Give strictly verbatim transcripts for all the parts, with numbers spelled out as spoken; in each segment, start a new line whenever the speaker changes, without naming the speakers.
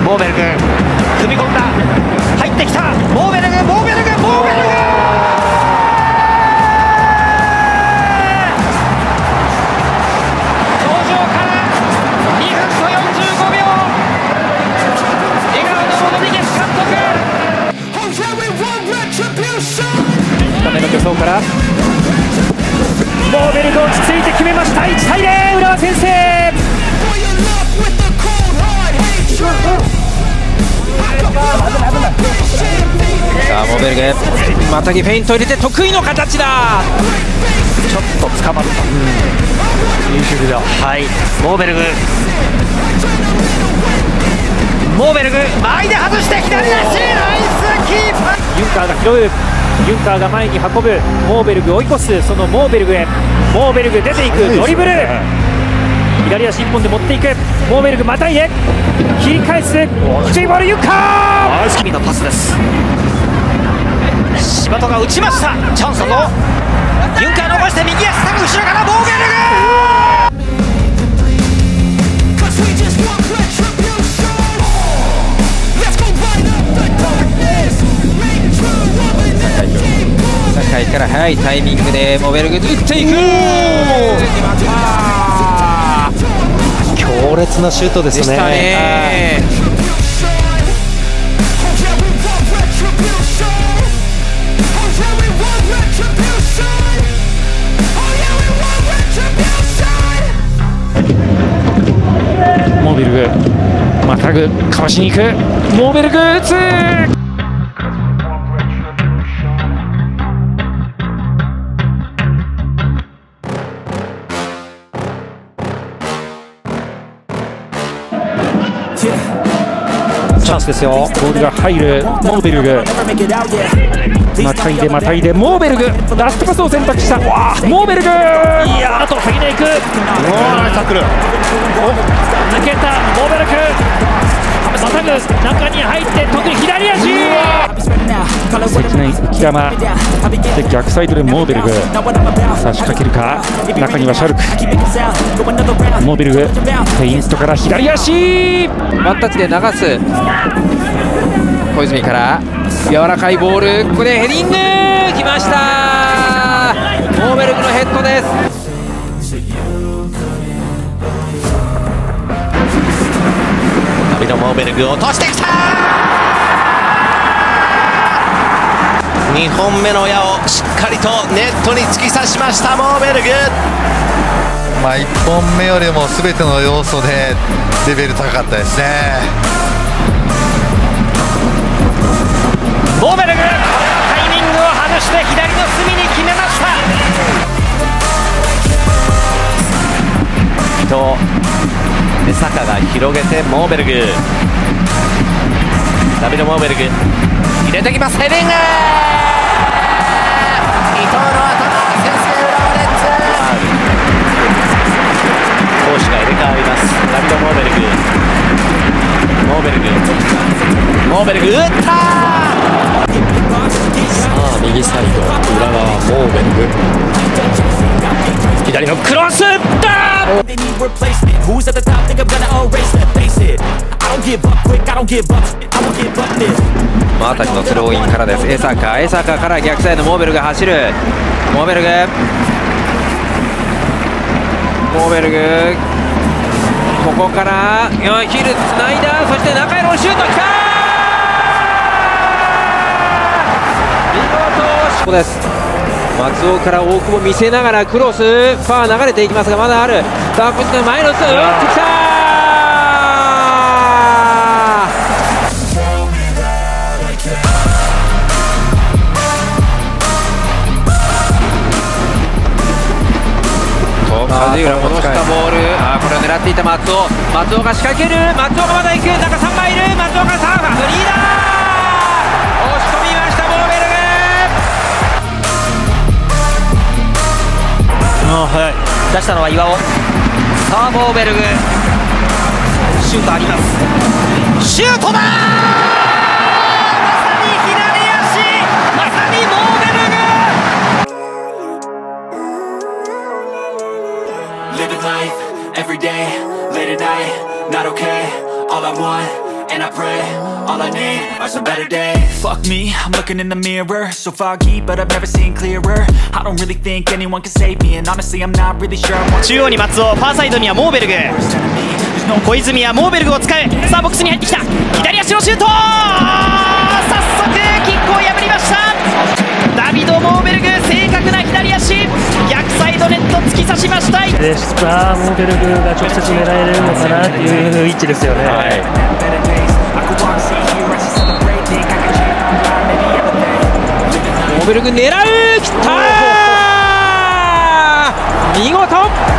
モーベルグ踏み込んだ、入ってきた、モーベルグモーベルグモーベルグ登場からにふんとよんじゅうごびょう、笑顔のモドリゲス監督。
高めの助走からモーベルグ落ち着いて決めました。いちたいゼロ、浦和先制。
さあモーベルグまたぎフェイント入れて得意の形だ。
ちょっと捕まった、うん、いい守備だ。
はい、モーベルグモーベルグ前で外して左足、ナイスキーパー。
ユンカーが拾う、ユンカーが前に運ぶ、モーベルグ追い越す、そのモーベルグへ、モーベルグ出ていく、ドリブル、左足一本で持っていく、モーベルグまたいで切り返す、低いボール、ユンカー、
好きなパスです。柴戸が打ちました。チャンスだぞ。ユンカー残して右足下げ、後ろからモーベルグ。酒井から早いタイミングでモーベルグ打っていく。
強烈なシュートですね。
でしたね。
モーベルグまたぐ、かわしに行く、モーベルグ打つ。チャンスですよ。ボールが入るモーベルグ、またいでまたいでモーベルグ、ラストパスを選択した。わあモーベルグ、いやあと先に行く、
タックル
抜けたモーベルグ、またぐ中に入って特に左足、関根浮山で逆サイドでモーベルグ、さあ仕掛けるか、中にはシャルク、モーベルグフェイントから左足、
ワンタッチで流す小泉から柔らかいボール、ここでヘディングきました。モーベルグのヘッドです。ダビド・モーベルグ落としてきた。にほんめの矢をしっかりとネットに突き刺しましたモーベルグ。
まあいっぽんめよりも全ての要素でレベル高かったですね。
モーベルグ、これはタイミングを外して左の隅に決めました。伊藤で坂が広げてモーベルグ、ダビド・モーベルグ入れてきます。ヘディング、伊藤の頭、先制浦和レッズ。攻守が入れ替わります。ダビド・モーベルグ、モーベルグモーベルグ打った。さあ右サイド、浦和モーベルグ、左のクロスだ。マータキのスローインからです。江坂江坂から逆サイド、モーベルグ走る、モーベルグモーベルグここからヒルつないだ、そして中へのシュートきた。ここです。松尾から大久保見せながらクロス、ファー流れていきますがまだある。さあこっちの前の打ってきた。梶浦戻したボール、あこれを狙っていた松尾、松尾が仕掛ける、松尾がまだ行く、中さんまいる、松尾がサーファーフリーだ。押し込みましたモーベルグ。あ早い、出したのは岩尾。さあモーベルグシュートあります。シュートだー、まさに左足、まさにモーベルグ。
Living life every day, late at night, not okay. All I want and I pray. All I need are some better days. Fuck me, I'm looking in the mirror. So foggy, but I've never seen clearer. I don't really think anyone can save me, and honestly I'm not really sure I want.
中央に松尾、ファーサイドにはモーベルグ。小泉はモーベルグを使う。さあボックスに入ってきた。左足のシュート。早速キックを破りました。ダビド・モーベルグ、正確な左足。逆サイドネット突き刺しました。
でさあモーベルグが直接狙えるのかなっていう位置ですよね。はい、
モーベルグ狙う、きたー、見事。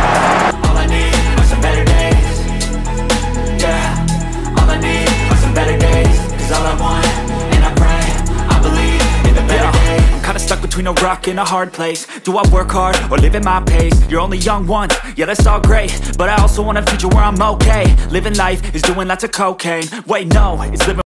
Stuck between a rock and a hard place. Do I work hard or live at my pace? You're only young once, yeah that's all great, but I also want a future where I'm okay. Living life is doing lots of cocaine. Wait no, it's living